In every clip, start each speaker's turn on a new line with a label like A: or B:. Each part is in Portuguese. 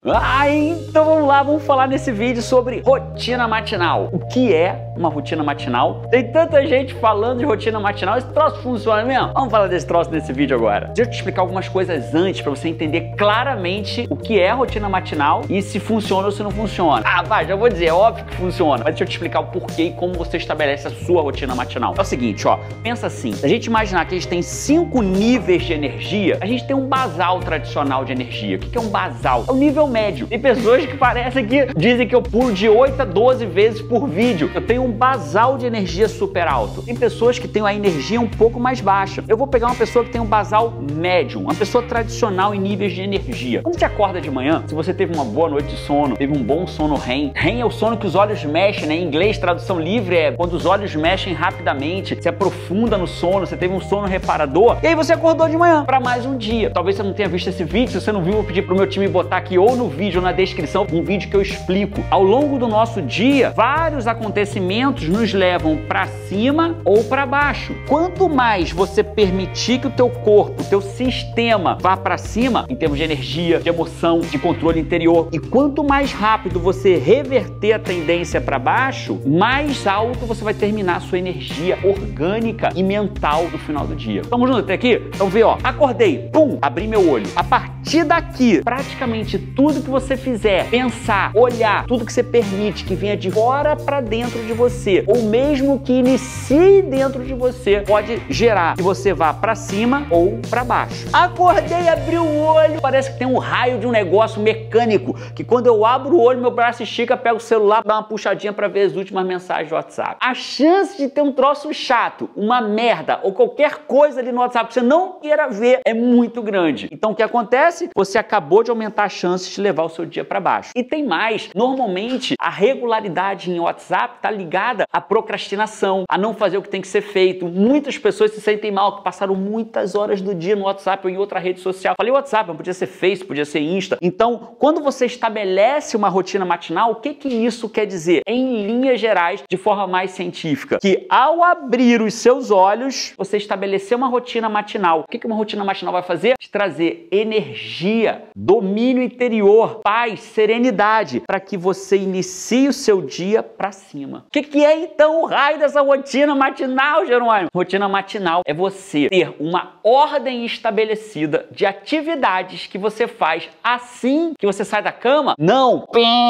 A: Então vamos lá, vamos falar nesse vídeo sobre rotina matinal. O que é uma rotina matinal? Tem tanta gente falando de rotina matinal, esse troço funciona mesmo? Vamos falar desse troço nesse vídeo agora. Deixa eu te explicar algumas coisas antes para você entender claramente o que é a rotina matinal e se funciona ou se não funciona. Já vou dizer, é óbvio que funciona, mas deixa eu te explicar o porquê e como você estabelece a sua rotina matinal. É o seguinte, ó, pensa assim, se a gente imaginar que a gente tem 5 níveis de energia, a gente tem um basal tradicional de energia. O que é um basal? É o nível médio. Tem pessoas que parecem que dizem que eu pulo de 8 a 12 vezes por vídeo. Eu tenho um basal de energia super alto. Tem pessoas que têm a energia um pouco mais baixa. Eu vou pegar uma pessoa que tem um basal médio, uma pessoa tradicional em níveis de energia. Quando você acorda de manhã, se você teve uma boa noite de sono, teve um bom sono REM. REM é o sono que os olhos mexem, né? Em inglês, tradução livre é quando os olhos mexem rapidamente, se aprofunda no sono, você teve um sono reparador, e aí você acordou de manhã para mais um dia. Talvez você não tenha visto esse vídeo, se você não viu, eu vou pedir pro meu time botar aqui ou no vídeo ou na descrição, um vídeo que eu explico. Ao longo do nosso dia, vários acontecimentos nos levam para cima ou para baixo. Quanto mais você permitir que o teu corpo, o teu sistema vá para cima, em termos de energia, de emoção, de controle interior, e quanto mais rápido você reverter a tendência para baixo, mais alto você vai terminar a sua energia orgânica e mental no final do dia. Tamo junto até aqui? Então vê, ó, acordei, pum, abri meu olho. A partir daqui, praticamente tudo que você fizer, pensar, olhar, tudo que você permite que venha de fora para dentro de você, ou mesmo que inicie dentro de você, pode gerar que você vá para cima ou para baixo. Acordei, abri o olho, parece que tem um raio de um negócio mecânico, que quando eu abro o olho, meu braço estica, pego o celular, dá uma puxadinha para ver as últimas mensagens do WhatsApp. A chance de ter um troço chato, uma merda ou qualquer coisa ali no WhatsApp que você não queira ver é muito grande. Então o que acontece? Você acabou de aumentar as chances de levar o seu dia para baixo. E tem mais, normalmente a regularidade em WhatsApp está ligada à procrastinação, a não fazer o que tem que ser feito. Muitas pessoas se sentem mal, que passaram muitas horas do dia no WhatsApp ou em outra rede social. Falei WhatsApp, não podia ser Face, podia ser Insta. Então, quando você estabelece uma rotina matinal, o que isso quer dizer? Em linhas gerais, de forma mais científica, que ao abrir os seus olhos, você estabeleceu uma rotina matinal. O que uma rotina matinal vai fazer? Te trazer energia, domínio interior, paz, serenidade, para que você inicie o seu dia para cima. O que é então o raio dessa rotina matinal, Jerônimo? Rotina matinal é você ter uma ordem estabelecida de atividades que você faz assim que você sai da cama? Não!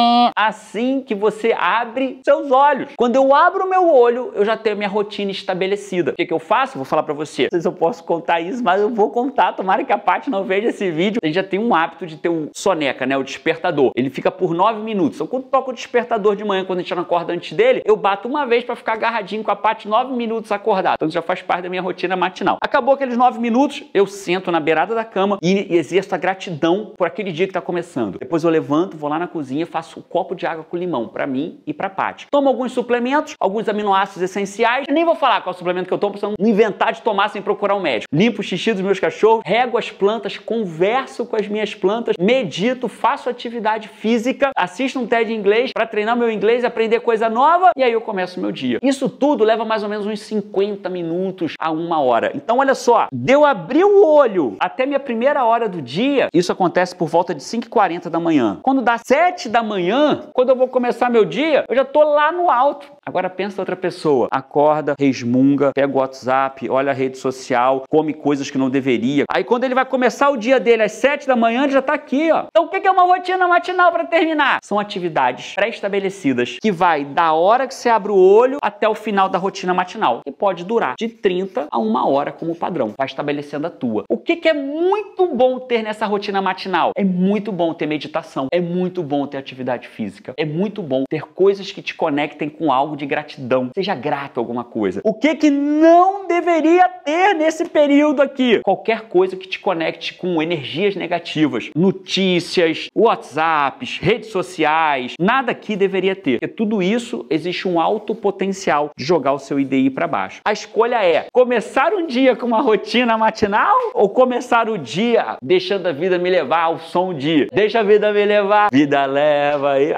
A: Assim que você abre seus olhos. Quando eu abro o meu olho, eu já tenho minha rotina estabelecida. O que eu faço? Vou falar pra você. Não sei se eu posso contar isso, mas eu vou contar. Tomara que a Paty não veja esse vídeo. A gente já tem um hábito de ter um soneca, né? O despertador. Ele fica por 9 minutos. Então, quando toca o despertador de manhã, quando a gente não acorda antes dele, eu bato uma vez pra ficar agarradinho com a Paty 9 minutos acordado. Então, isso já faz parte da minha rotina matinal. Acabou aqueles 9 minutos, eu sento na beirada da cama e exerço a gratidão por aquele dia que tá começando. Depois eu levanto, vou lá na cozinha, faço um copo de água com limão pra mim e pra Paty. Tomo alguns suplementos, alguns aminoácidos essenciais. Eu nem vou falar qual suplemento que eu tomo, pra você não inventar de tomar sem procurar um médico. Limpo o xixi dos meus cachorros, rego as plantas, converso com as minhas plantas, medito, faço atividade física, assisto um TED em inglês para treinar meu inglês, aprender coisa nova e aí eu começo o meu dia. Isso tudo leva mais ou menos uns 50 minutos a 1 hora. Então olha só, de eu abrir o olho até minha primeira hora do dia, isso acontece por volta de 5h40 da manhã. Quando dá 7 da manhã, quando eu vou começar meu dia, eu já tô lá no alto. Agora pensa outra pessoa, acorda, resmunga, pega o WhatsApp, olha a rede social, come coisas que não deveria. Aí quando ele vai começar o dia dele às 7 da manhã, ele já tá aqui, ó. Então o que é uma rotina matinal para terminar? São atividades pré-estabelecidas que vai da hora que você abre o olho até o final da rotina matinal. E pode durar de 30 a 1 hora como padrão. Vai estabelecendo a tua. O que é muito bom ter nessa rotina matinal? É muito bom ter meditação. É muito bom ter atividade física. É muito bom ter coisas que te conectem com algo de gratidão. Seja grato a alguma coisa. O que não deveria ter nesse período aqui? Qualquer coisa que te conecte com energias negativas. Notícias, WhatsApps, redes sociais. Nada aqui deveria ter. Porque tudo isso existe um alto potencial de jogar o seu IDI para baixo. A escolha é começar um dia com uma rotina matinal ou começar o dia deixando a vida me levar ao som de deixa a vida me levar, vida leva. Aí lá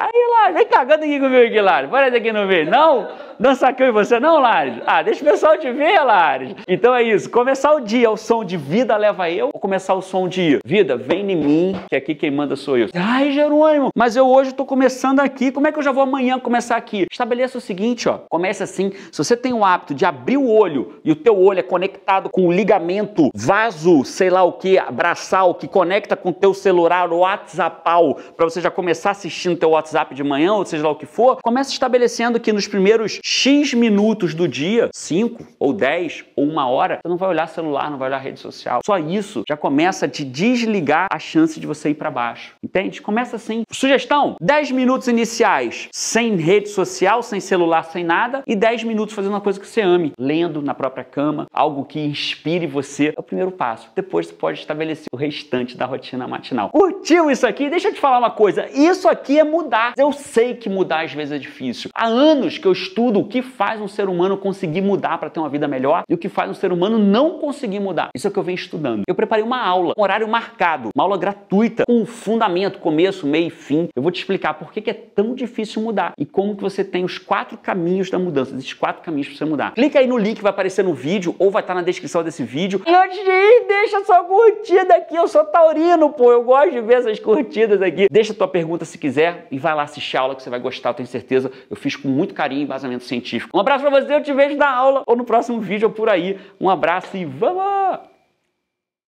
A: Lares, vem cagando aqui comigo aqui, Lares. Parece aqui no vídeo. Não? Dançar com você não, Lares? Ah, deixa o pessoal te ver, Lares. Então é isso. Começar o dia ao som de vida leva eu, ou começar o som de vida, vem em mim, que aqui quem manda sou eu. Ai, Jerônimo, mas eu hoje tô começando aqui. Como é que eu já vou amanhã começar aqui? Estabeleça o seguinte, ó. Comece assim. Se você tem o hábito de abrir o olho e o teu olho é conectado com o ligamento vaso, sei lá o que, braçal, que conecta com o teu celular, o WhatsAppal, para você já começar assistindo teu WhatsApp de manhã, ou seja lá o que for, comece estabelecendo que nos primeiros X minutos do dia, 5 ou 10 ou 1 hora, você não vai olhar celular, não vai olhar rede social. Só isso já começa a te desligar a chance de você ir para baixo. Entende? Começa assim. Sugestão: 10 minutos iniciais sem rede social, sem celular, sem nada, e 10 minutos fazendo uma coisa que você ame, lendo na própria cama, algo que inspire você. É o primeiro passo. Depois você pode estabelecer o restante da rotina matinal. Curtiu isso aqui? Deixa eu te falar uma coisa. Isso aqui é mudar. Eu sei que mudar às vezes é difícil. Há anos que eu estudo o que faz um ser humano conseguir mudar para ter uma vida melhor e o que faz um ser humano não conseguir mudar. Isso é o que eu venho estudando. Eu preparei uma aula, um horário marcado, uma aula gratuita, com fundamento, começo, meio e fim. Eu vou te explicar por que é tão difícil mudar e como que você tem os 4 caminhos da mudança, esses 4 caminhos para você mudar. Clica aí no link que vai aparecer no vídeo ou vai estar na descrição desse vídeo. E antes de ir, deixa sua curtida aqui. Eu sou taurino, pô. Eu gosto de ver essas curtidas aqui. Deixa tua pergunta se quiser e vai lá assistir a aula que você vai gostar, eu tenho certeza. Eu fiz com muito carinho e embasamento científico. Um abraço pra você, eu te vejo na aula ou no próximo vídeo ou por aí. Um abraço e vamos!